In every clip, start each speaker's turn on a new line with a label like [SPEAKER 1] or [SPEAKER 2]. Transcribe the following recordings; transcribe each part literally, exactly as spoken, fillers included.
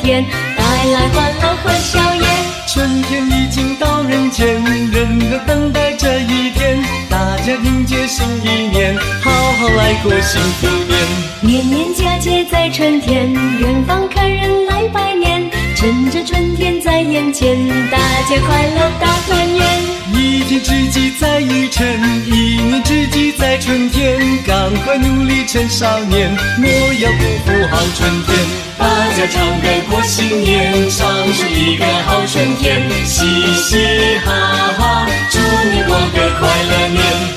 [SPEAKER 1] 天，带来欢乐和笑颜。
[SPEAKER 2] 春天已经到人间，人人等待这一天，大家迎接新一年，好好来过幸福年。
[SPEAKER 1] 年年佳节在春天，远方客人来拜年，趁着春天在眼前，大家快乐大团圆。
[SPEAKER 2] 一天之计在于晨，一年之计在春天，赶快努力趁少年，莫要辜负好春天。大家唱歌过新年，唱出一个好春天，嘻嘻哈哈，祝你过个快乐年。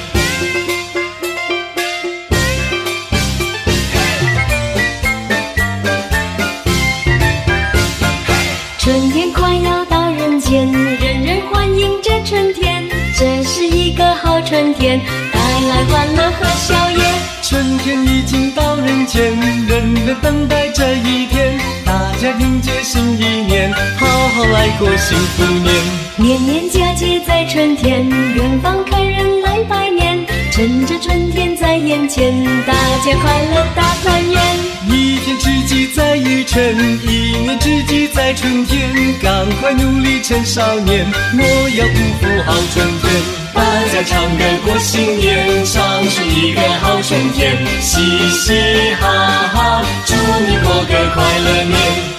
[SPEAKER 1] 春天快要到人间，人人欢迎这春天，这是一个好春天，带来欢乐和笑颜。
[SPEAKER 2] 春天已经到人间，人人等待这一天，大家迎接新一年，好好来过幸福年。
[SPEAKER 1] 年年佳节在春天，远方客人来拜年，趁着春天在眼前，大家快乐大团圆。
[SPEAKER 2] 一天之计在于晨，一年之计在春天，赶快努力趁少年，莫要辜负好春天。大家唱歌过新年，唱出一个好春天，嘻嘻哈哈，祝你过个快乐年。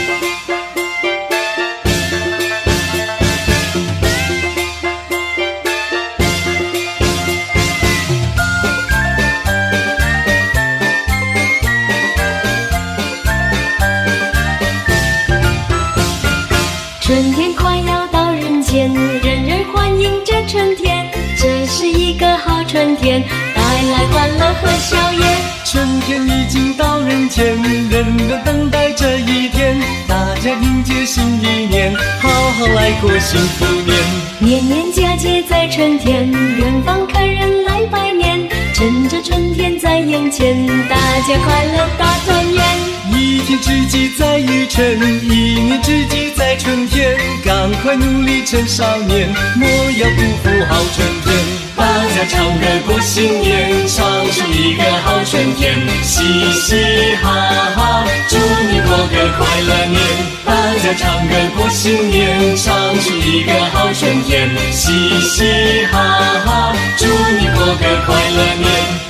[SPEAKER 1] 春天快要到人间，人人欢迎这春天，这是一个好春天，带来欢乐和笑颜。
[SPEAKER 2] 春天已经到人间，人人等待这一天，大家迎接新一年，好好来过幸福年。
[SPEAKER 1] 年年佳节在春天，远方客人来拜年，趁着春天在眼前，大家快乐大团圆。
[SPEAKER 2] 一天之计在于晨，一年之计在春天，赶快努力趁少年，莫要辜负好春天。大家唱歌过新年，唱出一个好春天，嘻嘻哈哈，祝你过个快乐年。大家唱歌过新年，唱出一个好春天，嘻嘻哈哈，祝你过个快乐年。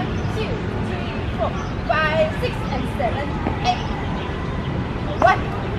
[SPEAKER 3] Five, six, and seven, eight. One.